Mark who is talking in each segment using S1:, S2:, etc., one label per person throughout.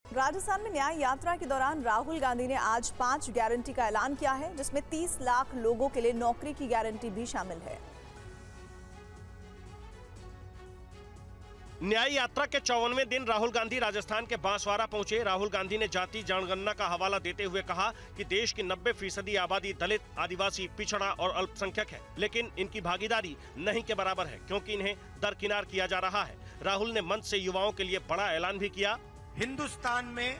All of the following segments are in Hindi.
S1: राजस्थान में न्याय यात्रा के दौरान राहुल गांधी ने आज 5 गारंटी का ऐलान किया है, जिसमें 30 लाख लोगों के लिए नौकरी की गारंटी भी शामिल है।
S2: न्याय यात्रा के 54वें दिन राहुल गांधी राजस्थान के बांसवाड़ा पहुंचे। राहुल गांधी ने जाति जनगणना का हवाला देते हुए कहा कि देश की 90% आबादी दलित, आदिवासी, पिछड़ा और अल्पसंख्यक है, लेकिन इनकी भागीदारी नहीं के बराबर है क्योंकि इन्हें दरकिनार किया जा रहा है। राहुल ने मंच से युवाओं के लिए बड़ा ऐलान भी किया।
S3: हिंदुस्तान में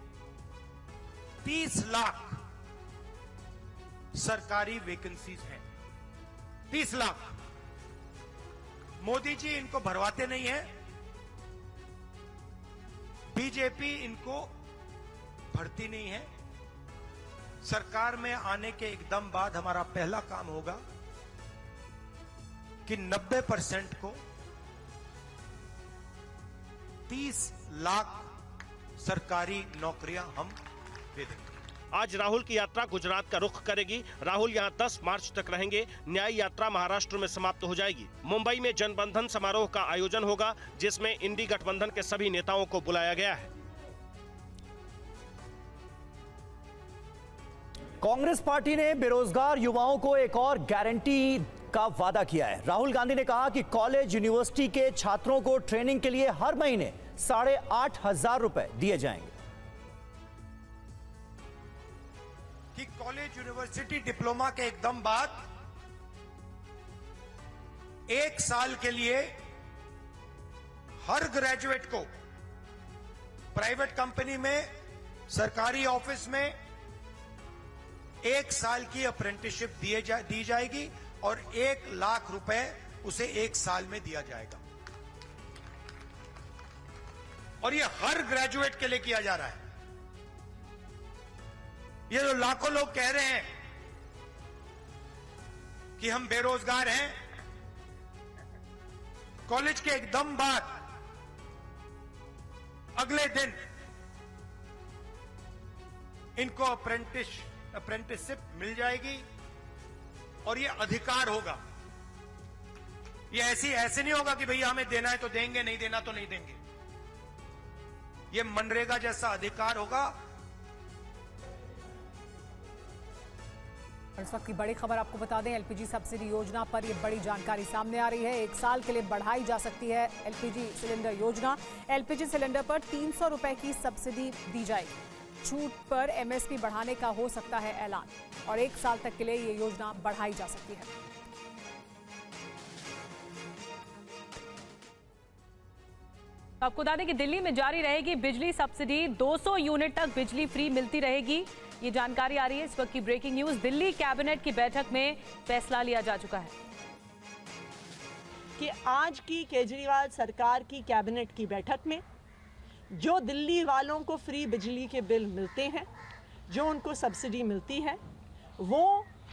S3: 30 लाख सरकारी वैकेंसीज हैं। 30 लाख। मोदी जी इनको भरवाते नहीं है, बीजेपी इनको भरती नहीं है। सरकार में आने के एकदम बाद हमारा पहला काम होगा कि 90% को 30 लाख सरकारी नौकरियां हम दे देंगे।
S2: आज राहुल की यात्रा गुजरात का रुख करेगी। राहुल यहां 10 मार्च तक रहेंगे। न्याय यात्रा महाराष्ट्र में समाप्त हो जाएगी। मुंबई में जनबंधन समारोह का आयोजन होगा, जिसमें इंडी गठबंधन के सभी नेताओं को बुलाया गया है।
S4: कांग्रेस पार्टी ने बेरोजगार युवाओं को एक और गारंटी का वादा किया है। राहुल गांधी ने कहा कि कॉलेज यूनिवर्सिटी के छात्रों को ट्रेनिंग के लिए हर महीने 8,500 रुपए दिए जाएंगे।
S3: कि कॉलेज यूनिवर्सिटी डिप्लोमा के एकदम बाद 1 साल के लिए हर ग्रेजुएट को प्राइवेट कंपनी में, सरकारी ऑफिस में 1 साल की अप्रेंटिसशिप दी जाएगी और 1 लाख रुपए उसे 1 साल में दिया जाएगा। और ये हर ग्रेजुएट के लिए किया जा रहा है। ये जो लाखों लोग कह रहे हैं कि हम बेरोजगार हैं, कॉलेज के एकदम बाद अगले दिन इनको अप्रेंटिसशिप मिल जाएगी और ये अधिकार होगा। ये ऐसे नहीं होगा कि भैया हमें देना है तो देंगे, नहीं देना तो नहीं देंगे। ये मनरेगा जैसा अधिकार होगा।
S5: इस वक्त की बड़ी खबर आपको बता दें, एलपीजी सब्सिडी योजना पर ये बड़ी जानकारी सामने आ रही है। 1 साल के लिए बढ़ाई जा सकती है एलपीजी सिलेंडर योजना। एलपीजी सिलेंडर पर 300 रुपए की सब्सिडी दी जाएगी। छूट पर एमएसपी बढ़ाने का हो सकता है ऐलान और 1 साल तक के लिए ये योजना बढ़ाई जा सकती है।
S6: आपको बता दें कि दिल्ली में जारी रहेगी बिजली सब्सिडी। 200 यूनिट तक बिजली फ्री मिलती रहेगी। ये जानकारी आ रही है इस वक्त की ब्रेकिंग न्यूज। दिल्ली कैबिनेट की बैठक में फैसला लिया जा चुका है
S7: कि आज की केजरीवाल सरकार की कैबिनेट की बैठक में जो दिल्ली वालों को फ्री बिजली के बिल मिलते हैं, जो उनको सब्सिडी मिलती है, वो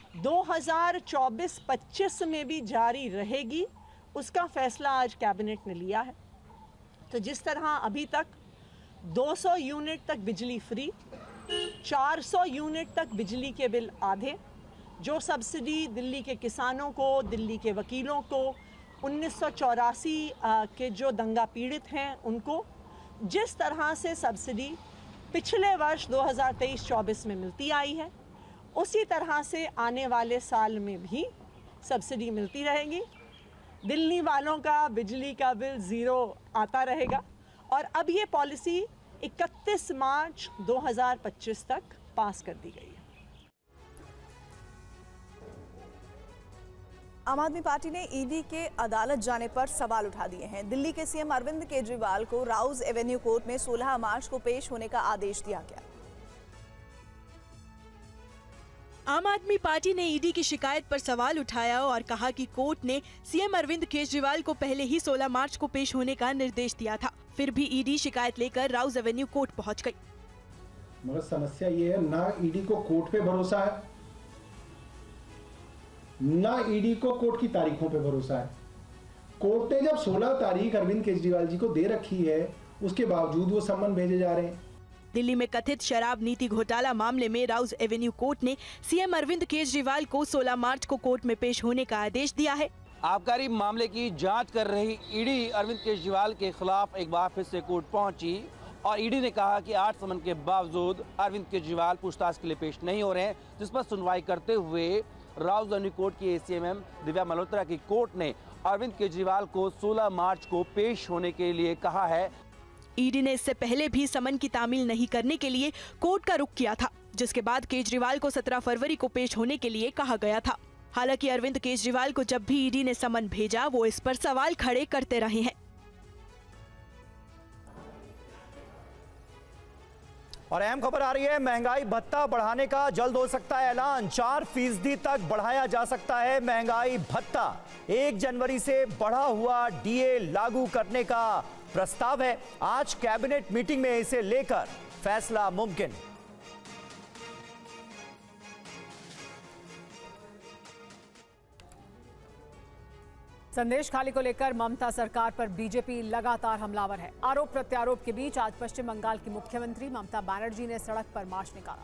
S7: 2024-25 में भी जारी रहेगी। उसका फैसला आज कैबिनेट ने लिया है। तो जिस तरह अभी तक 200 यूनिट तक बिजली फ्री, 400 यूनिट तक बिजली के बिल आधे, जो सब्सिडी दिल्ली के किसानों को, दिल्ली के वकीलों को, 1984 के जो दंगा पीड़ित हैं उनको जिस तरह से सब्सिडी पिछले वर्ष 2023-24 में मिलती आई है, उसी तरह से आने वाले साल में भी सब्सिडी मिलती रहेगी। दिल्ली वालों का बिजली का बिल 0 आता रहेगा और अब ये पॉलिसी 31 मार्च 2025 तक पास कर दी गई है।
S1: आम आदमी पार्टी ने ईडी के अदालत जाने पर सवाल उठा दिए हैं। दिल्ली के सीएम अरविंद केजरीवाल को राउज एवेन्यू कोर्ट में 16 मार्च को पेश होने का आदेश दिया गया।
S8: आम आदमी पार्टी ने ईडी की शिकायत पर सवाल उठाया और कहा कि कोर्ट ने सीएम अरविंद केजरीवाल को पहले ही 16 मार्च को पेश होने का निर्देश दिया था। फिर भी ईडी शिकायत लेकर राउज एवेन्यू कोर्ट पहुंच गई।
S9: मगर समस्या ये है, ना ईडी को कोर्ट पे भरोसा है, ना ईडी को कोर्ट की तारीखों पे भरोसा है। कोर्ट ने जब 16 तारीख अरविंद केजरीवाल जी को दे रखी है, उसके बावजूद वो सम्मन भेजे जा रहे हैं।
S8: दिल्ली में कथित शराब नीति घोटाला मामले में राउज एवेन्यू कोर्ट ने सीएम अरविंद केजरीवाल को 16 मार्च को कोर्ट में पेश होने का आदेश दिया है।
S10: आबकारी मामले की जांच कर रही ईडी अरविंद केजरीवाल के खिलाफ एक बार फिर से कोर्ट पहुंची और ईडी ने कहा कि 8 समन के बावजूद अरविंद केजरीवाल पूछताछ के लिए पेश नहीं हो रहे हैं, जिस पर सुनवाई करते हुए राउज़ कोर्ट की एसीएमएम दिव्या मल्होत्रा की कोर्ट ने अरविंद केजरीवाल को 16 मार्च को पेश होने के लिए कहा है।
S8: ईडी ने इससे पहले भी समन की तामील नहीं करने के लिए कोर्ट का रुख किया था, जिसके बाद केजरीवाल को 17 फरवरी को पेश होने के लिए कहा गया था। हालांकि अरविंद केजरीवाल को जब भी ईडी ने समन भेजा, वो इस पर सवाल खड़े करते रहे हैं।
S4: और अहम खबर आ रही है, महंगाई भत्ता बढ़ाने का जल्द हो सकता है ऐलान। 4% तक बढ़ाया जा सकता है महंगाई भत्ता। 1 जनवरी से बढ़ा हुआ डीए लागू करने का प्रस्ताव है। आज कैबिनेट मीटिंग में इसे लेकर फैसला मुमकिन।
S5: संदेश खाली को लेकर ममता सरकार पर बीजेपी लगातार हमलावर है। आरोप प्रत्यारोप के बीच आज पश्चिम बंगाल की मुख्यमंत्री ममता बनर्जी ने सड़क पर मार्च निकाला।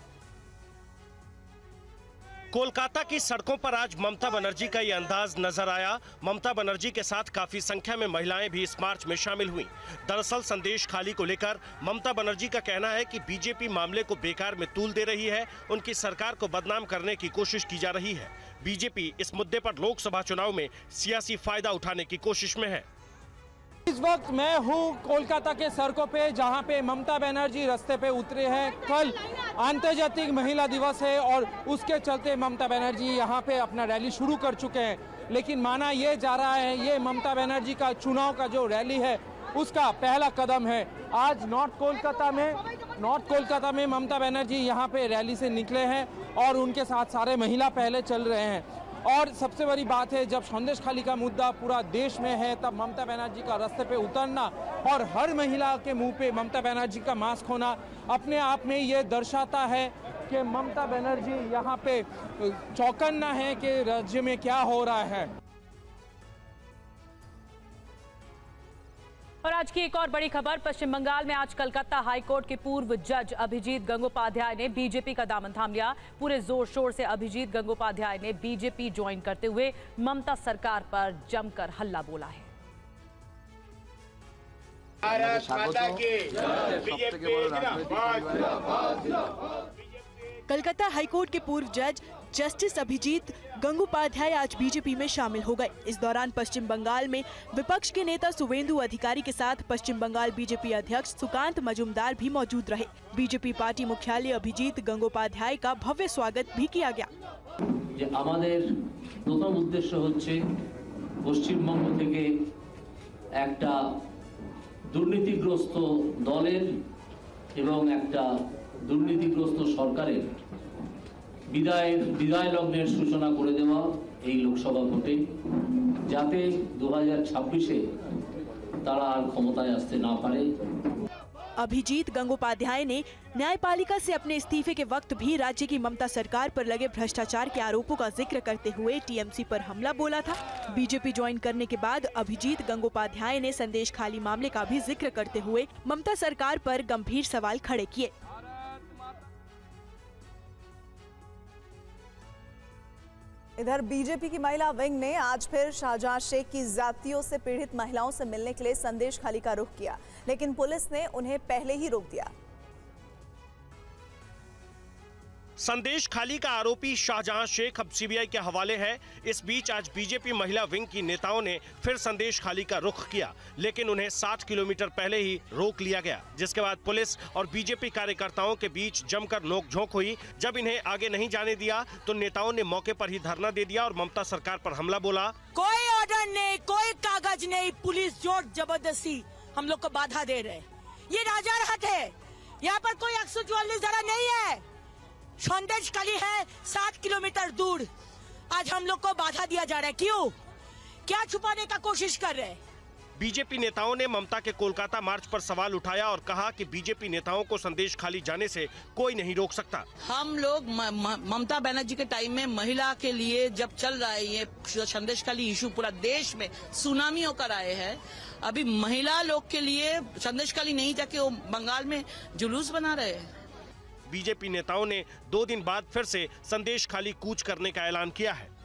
S2: कोलकाता की सड़कों पर आज ममता बनर्जी का ये अंदाज नजर आया। ममता बनर्जी के साथ काफी संख्या में महिलाएं भी इस मार्च में शामिल हुईं। दरअसल संदेश खाली को लेकर ममता बनर्जी का कहना है कि बीजेपी मामले को बेकार में तूल दे रही है, उनकी सरकार को बदनाम करने की कोशिश की जा रही है। बीजेपी इस मुद्दे पर लोकसभा चुनाव में सियासी फायदा उठाने की कोशिश में है।
S10: इस वक्त मैं हूं कोलकाता के सड़कों पे, जहां पे ममता बनर्जी रास्ते पे उतरे हैं। कल अंतर्जातीय महिला दिवस है और उसके चलते ममता बनर्जी यहां पे अपना रैली शुरू कर चुके हैं। लेकिन माना ये जा रहा है ये ममता बनर्जी का चुनाव का जो रैली है उसका पहला कदम है। आज नॉर्थ कोलकाता में ममता बनर्जी यहां पे रैली से निकले हैं और उनके साथ सारे महिला पहले चल रहे हैं। और सबसे बड़ी बात है, जब संदेश खाली का मुद्दा पूरा देश में है, तब ममता बनर्जी का रास्ते पे उतरना और हर महिला के मुंह पे ममता बनर्जी का मास्क होना अपने आप में ये दर्शाता है कि ममता बनर्जी यहाँ पे चौकन्ना है कि राज्य में क्या हो रहा है।
S6: और आज की एक और बड़ी खबर, पश्चिम बंगाल में आज कलकत्ता हाईकोर्ट के पूर्व जज अभिजीत गंगोपाध्याय ने बीजेपी का दामन थाम लिया। पूरे जोर शोर से अभिजीत गंगोपाध्याय ने बीजेपी ज्वाइन करते हुए ममता सरकार पर जमकर हल्ला बोला है।
S8: कलकत्ता हाईकोर्ट के पूर्व जज जस्टिस अभिजीत गंगोपाध्याय आज बीजेपी में शामिल हो गए। इस दौरान पश्चिम बंगाल में विपक्ष के नेता शुवेंदु अधिकारी के साथ पश्चिम बंगाल बीजेपी अध्यक्ष सुकांत मजूमदार भी मौजूद रहे। बीजेपी पार्टी मुख्यालय अभिजीत गंगोपाध्याय का भव्य स्वागत भी किया गया।
S11: আমাদের প্রথম উদ্দেশ্য হচ্ছে পশ্চিমবঙ্গ থেকে একটা দুর্নীতিগ্রস্ত দলের এবং একটা দুর্নীতিগ্রস্ত সরকারের বিদায় লগ্নের সূচনা করে দেওয়া এই লোকসভা ভোটে, যাতে 2026-এ তারা আর ক্ষমতায় আসতে না পারে।
S8: अभिजीत गंगोपाध्याय ने न्यायपालिका से अपने इस्तीफे के वक्त भी राज्य की ममता सरकार पर लगे भ्रष्टाचार के आरोपों का जिक्र करते हुए टीएमसी पर हमला बोला था। बीजेपी ज्वाइन करने के बाद अभिजीत गंगोपाध्याय ने संदेश खाली मामले का भी जिक्र करते हुए ममता सरकार पर गंभीर सवाल खड़े किए।
S1: इधर बीजेपी की महिला विंग ने आज फिर शाहजहां शेख की जातियों से पीड़ित महिलाओं से मिलने के लिए संदेश खाली का रुख किया, लेकिन पुलिस ने उन्हें पहले ही रोक दिया।
S2: संदेश खाली का आरोपी शाहजहां शेख अब सीबीआई के हवाले है। इस बीच आज बीजेपी महिला विंग की नेताओं ने फिर संदेश खाली का रुख किया, लेकिन उन्हें 60 किलोमीटर पहले ही रोक लिया गया, जिसके बाद पुलिस और बीजेपी कार्यकर्ताओं के बीच जमकर नोकझोंक हुई। जब इन्हें आगे नहीं जाने दिया तो नेताओं ने मौके पर ही धरना दे दिया और ममता सरकार पर हमला बोला।
S12: कोई ऑर्डर नहीं, कोई कागज नहीं, पुलिस जोर जबरदस्ती हम लोग को बाधा दे रहे। ये राजारहाट है, यहाँ पर कोई 144 धारा नहीं है। संदेश खाली है 7 किलोमीटर दूर। आज हम लोग को बाधा दिया जा रहा है, क्यों? क्या छुपाने का कोशिश कर रहे हैं?
S2: बीजेपी नेताओं ने ममता के कोलकाता मार्च पर सवाल उठाया और कहा कि बीजेपी नेताओं को संदेश खाली जाने से कोई नहीं रोक सकता।
S12: हम लोग ममता बनर्जी के टाइम में महिला के लिए जब चल रहा है ये संदेश खाली इशू, पूरा देश में सुनामी होकर आए हैं। अभी महिला लोग के लिए संदेश खाली नहीं जाके वो बंगाल में जुलूस बना रहे हैं।
S2: बीजेपी नेताओं ने 2 दिन बाद फिर से संदेश खाली कूच करने का ऐलान किया है।